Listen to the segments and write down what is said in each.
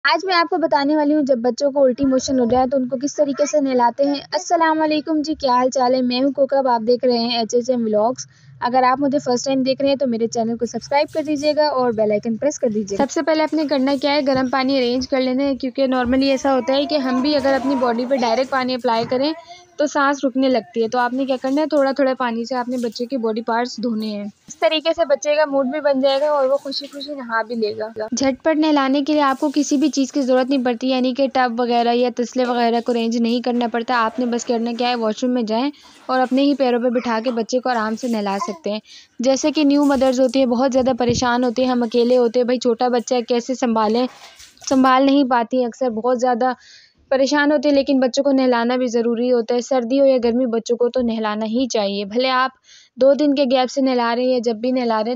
आज मैं आपको बताने वाली हूँ जब बच्चों को उल्टी मोशन हो जाए तो उनको किस तरीके से नहलाते हैं। अस्सलाम वालेकुम जी, क्या हाल चाल है। मैं हूँ कोकब, आप देख रहे हैं HHM व्लॉग्स। अगर आप मुझे फर्स्ट टाइम देख रहे हैं तो मेरे चैनल को सब्सक्राइब कर दीजिएगा और बेल आइकन प्रेस कर दीजिएगा। सबसे पहले अपने करना क्या है, गर्म पानी अरेंज कर लेना है, क्योंकि नॉर्मली ऐसा होता है कि हम भी अगर अपनी बॉडी पे डायरेक्ट पानी अप्लाई करें तो सांस रुकने लगती है। तो आपने क्या करना है, थोड़ा थोड़ा पानी से आपने बच्चे के बॉडी पार्ट्स धोने हैं। इस तरीके से बच्चे का मूड भी बन जाएगा और वो खुशी खुशी नहा भी लेगा। झटपट नहलाने के लिए आपको किसी भी चीज़ की ज़रूरत नहीं पड़ती, यानी कि टब वगैरह या तसले वगैरह को अरेंज नहीं करना पड़ता। आपने बस करना क्या है, वॉशरूम में जाएं और अपने ही पैरों पे बिठा के बच्चे को आराम से नहला सकते हैं। जैसे कि न्यू मदर्स होती है, बहुत ज़्यादा परेशान होती है, हम अकेले होते हैं, भाई छोटा बच्चा है कैसे संभालें, संभाल नहीं पाती हैं, अक्सर बहुत ज़्यादा परेशान होते हैं। लेकिन बच्चों को नहलाना भी ज़रूरी होता है, सर्दी हो या गर्मी बच्चों को तो नहलाना ही चाहिए। भले आप 2 दिन के गैप से नहला रहे हैं या जब भी नहला रहे हैं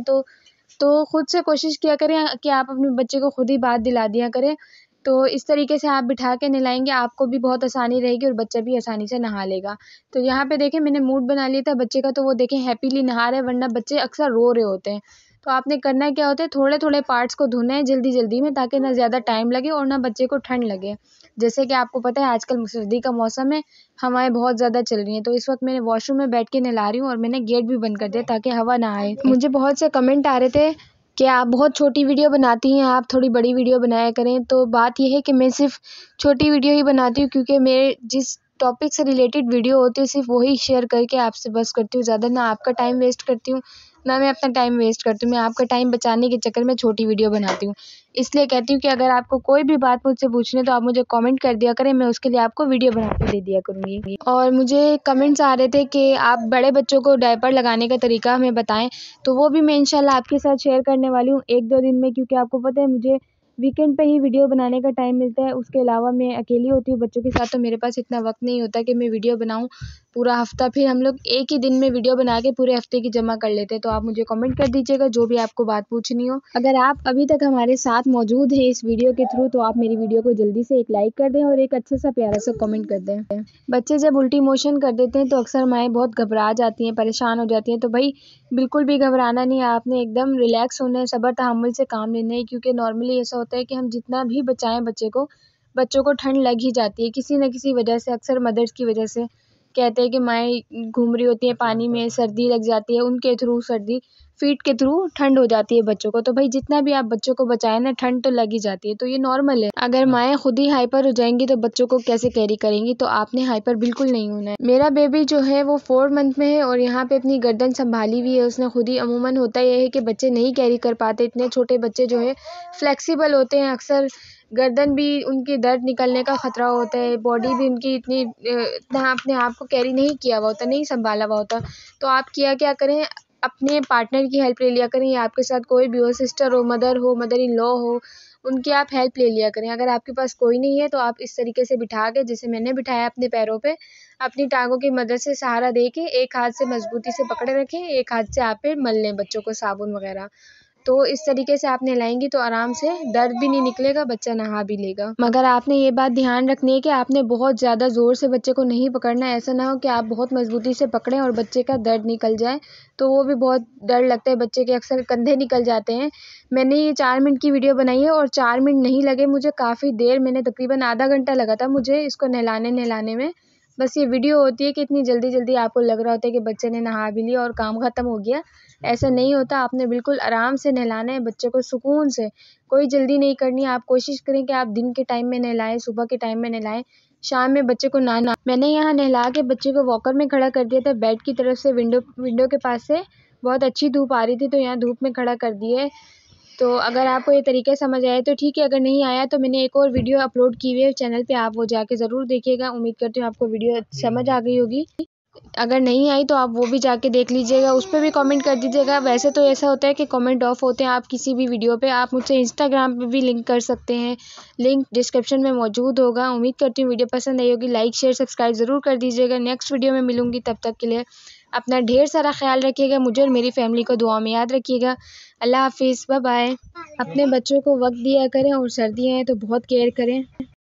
तो खुद से कोशिश किया करें कि आप अपने बच्चे को खुद ही बात दिला दिया करें। तो इस तरीके से आप बिठा के नहलाएँगे, आपको भी बहुत आसानी रहेगी और बच्चा भी आसानी से नहा लेगा। तो यहाँ पे देखें, मैंने मूड बना लिया था बच्चे का, तो वो देखें हैप्पीली नहा रहे हैं, वरना बच्चे अक्सर रो रहे होते हैं। तो आपने करना क्या होता है, थोड़े-थोड़े पार्ट्स को धोना है जल्दी-जल्दी में, ताकि ना ज़्यादा टाइम लगे और ना बच्चे को ठंड लगे। जैसे कि आपको पता है आजकल सर्दी का मौसम है, हवाएँ बहुत ज़्यादा चल रही हैं, तो इस वक़्त मैंने वॉशरूम में बैठ के नहला रही हूँ और मैंने गेट भी बंद कर दिया ताकि हवा ना आए। मुझे बहुत से कमेंट आ रहे थे कि आप बहुत छोटी वीडियो बनाती हैं, आप थोड़ी बड़ी वीडियो बनाया करें। तो बात ये है कि मैं सिर्फ़ छोटी वीडियो ही बनाती हूँ, क्योंकि मेरे जिस टॉपिक से रिलेटेड वीडियो होती है सिर्फ़ वही शेयर करके आपसे बस करती हूँ। ज़्यादा ना आपका टाइम वेस्ट करती हूँ, ना मैं अपना टाइम वेस्ट करती हूँ। मैं आपका टाइम बचाने के चक्कर में छोटी वीडियो बनाती हूँ। इसलिए कहती हूँ कि अगर आपको कोई भी बात मुझसे पूछनी है तो आप मुझे कमेंट कर दिया करें, मैं उसके लिए आपको वीडियो बना के दे दिया करूँगी। और मुझे कमेंट्स आ रहे थे कि आप बड़े बच्चों को डायपर लगाने का तरीका हमें बताएं, तो वो भी मैं इंशाल्लाह आपके साथ शेयर करने वाली हूँ 1-2 दिन में, क्योंकि आपको पता है मुझे वीकेंड पे ही वीडियो बनाने का टाइम मिलता है। उसके अलावा मैं अकेली होती हूँ बच्चों के साथ, तो मेरे पास इतना वक्त नहीं होता कि मैं वीडियो बनाऊँ पूरा हफ्ता। फिर हम लोग एक ही दिन में वीडियो बना के पूरे हफ्ते की जमा कर लेते हैं। तो आप मुझे कमेंट कर दीजिएगा जो भी आपको बात पूछनी हो। अगर आप अभी तक हमारे साथ मौजूद हैं इस वीडियो के थ्रू, तो आप मेरी वीडियो को जल्दी से एक लाइक कर दें और एक अच्छा सा प्यारा सा कमेंट कर दें। बच्चे जब उल्टी मोशन कर देते हैं तो अक्सर माएँ बहुत घबरा जाती हैं, परेशान हो जाती हैं। तो भाई बिल्कुल भी घबराना नहीं है, आपने एकदम रिलैक्स होना है, सब्र तहम्मुल से काम लेना है, क्योंकि नॉर्मली ऐसा होता है कि हम जितना भी बचाएं बच्चों को ठंड लग ही जाती है किसी न किसी वजह से। अक्सर मदर्स की वजह से कहते हैं कि माएँ घूम रही होती हैं पानी में, सर्दी लग जाती है, उनके थ्रू सर्दी फीट के थ्रू ठंड हो जाती है बच्चों को। तो भाई जितना भी आप बच्चों को बचाएं ना, ठंड तो लग ही जाती है, तो ये नॉर्मल है। अगर माएँ खुद ही हाइपर हो जाएंगी तो बच्चों को कैसे कैरी करेंगी। तो आपने हाइपर बिल्कुल नहीं होना है। मेरा बेबी जो है वो 4 मंथ में है और यहाँ पे अपनी गर्दन संभाली हुई है उसने खुद ही। अमूमन होता यह है कि बच्चे नहीं कैरी कर पाते, इतने छोटे बच्चे जो है फ्लेक्सिबल होते हैं, अक्सर गर्दन भी उनकी दर्द निकलने का ख़तरा होता है, बॉडी भी उनकी इतना अपने आप को कैरी नहीं किया हुआ होता, नहीं संभाला हुआ होता। तो आप क्या करें, अपने पार्टनर की हेल्प ले लिया करें, या आपके साथ कोई भी हो, सिस्टर हो, मदर इन लॉ हो, उनकी आप हेल्प ले लिया करें। अगर आपके पास कोई नहीं है तो आप इस तरीके से बिठा के, जैसे मैंने बिठाया अपने पैरों पे, अपनी टांगों की मदद से सहारा दे के एक हाथ से मजबूती से पकड़े रखें, एक हाथ से आप पे मल लें बच्चों को साबुन वगैरह। तो इस तरीके से आप नहलाएंगी तो आराम से दर्द भी नहीं निकलेगा, बच्चा नहा भी लेगा। मगर आपने ये बात ध्यान रखनी है कि आपने बहुत ज़्यादा ज़ोर से बच्चे को नहीं पकड़ना है। ऐसा ना हो कि आप बहुत मजबूती से पकड़ें और बच्चे का दर्द निकल जाए, तो वो भी बहुत डर लगता है, बच्चे के अक्सर कंधे निकल जाते हैं। मैंने ये 4 मिनट की वीडियो बनाई है और 4 मिनट नहीं लगे मुझे, काफ़ी देर, मैंने तकरीबन आधा घंटा लगा था मुझे इसको नहलाने में। बस ये वीडियो होती है कि इतनी जल्दी आपको लग रहा होता है कि बच्चे ने नहा भी लिया और काम ख़त्म हो गया। ऐसा नहीं होता, आपने बिल्कुल आराम से नहलाना है बच्चे को, सुकून से, कोई जल्दी नहीं करनी है। आप कोशिश करें कि आप दिन के टाइम में नहलाएं, सुबह के टाइम में नहलाएं, शाम में बच्चे को ना मैंने यहाँ नहला के बच्चे को वॉकर में खड़ा कर दिया था, बेड की तरफ से, विंडो के पास से बहुत अच्छी धूप आ रही थी, तो यहाँ धूप में खड़ा कर दिए। तो अगर आपको ये तरीके समझ आए तो ठीक है, अगर नहीं आया तो मैंने एक और वीडियो अपलोड की हुई है चैनल पे, आप वो जाके ज़रूर देखिएगा। उम्मीद करती हूँ आपको वीडियो समझ आ गई होगी। अगर नहीं आई तो आप वो भी जाके देख लीजिएगा, उस पर भी कमेंट कर दीजिएगा। वैसे तो ऐसा होता है कि कमेंट ऑफ होते हैं, आप किसी भी वीडियो पे आप मुझसे इंस्टाग्राम पे भी लिंक कर सकते हैं, लिंक डिस्क्रिप्शन में मौजूद होगा। उम्मीद करती हूँ वीडियो पसंद आई होगी, लाइक शेयर सब्सक्राइब ज़रूर कर दीजिएगा। नेक्स्ट वीडियो में मिलूंगी, तब तक के लिए अपना ढेर सारा ख्याल रखिएगा, मुझे और मेरी फैमिली को दुआ में याद रखिएगा। अल्लाह हाफिज़, बाय बाय। अपने बच्चों को वक्त दिया करें और सर्दियाँ हैं तो बहुत केयर करें।